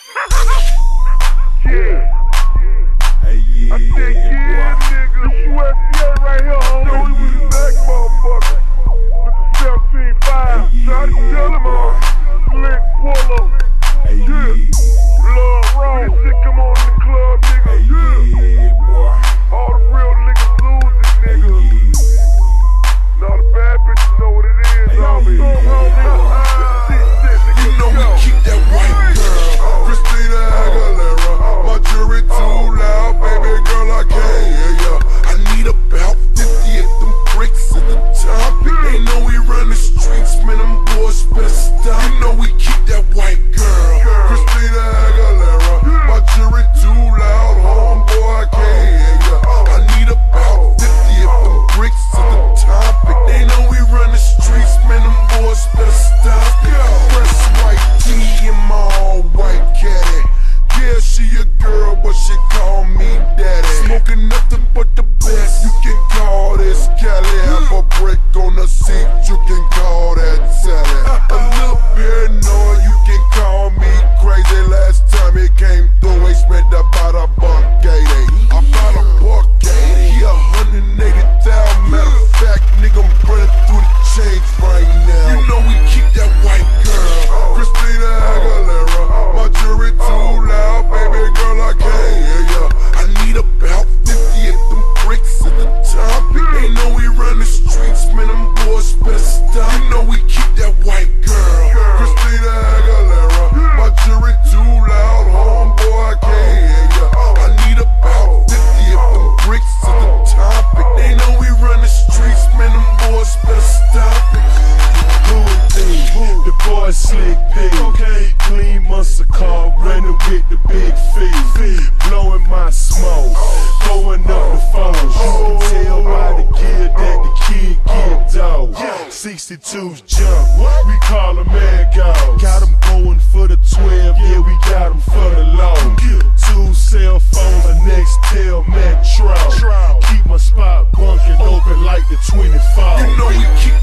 Yeah. Hey, yeah, I said, yeah, nigga, this USDA right here, homie. We was the next motherfucker. With the 17.5. Try to tell him, Slick Polo. Hey, Yeah. Blood raw. This shit come on in the club, nigga. hey, yeah, boy. All the real niggas lose it, Hey, nigga. yeah. Now the bad bitches know what it is, Hey, homie. You know we keep that white girl, Christina Aguilera. My jury too loud, baby girl, I can't hear ya. I need about 50 of them bricks at the topic. They know we run the streets, man, them boys better stop. You know we keep that white girl, Christina Aguilera. My jury too loud, homeboy, I can't hear ya. I need about 50 of them bricks at the topic. They know we run the streets, man, them boys better stop. Fresh white tee in my all white caddy. Yeah, she a girl, but she call me daddy. Smoking nothing but the best, you can call this Cali. Have a brick on the seat, you can call that Sally. A little paranoid, you can call me crazy. Last time it came through, he spent about $180. About $180, he 180,000. Matter of fact, nigga, I'm running through the change right now. You know we keep that white girl, Christina Aguilera. My jury too loud, baby girl, I can't hear ya. I need about 50 of them bricks at the topic. They know we run the streets, man, them boys better stop. You know we keep that white girl, Christina Aguilera. My jury too loud, homeboy, I can't hear ya. I need about 50 of them bricks at the topic. They know we run the streets, man, them boys better stop it. The boy Slick P, clean muscle car, running with the big feet, blowing my smoke, throwing up the phones. You can tell by the gear that the kid get dough. 62's jump, we call them mad goals. Got them going for the 12, yeah, we got them for the low. 2 cell phones, a Nextel Metro. Keep my spot bunking open like the 24. You know we keep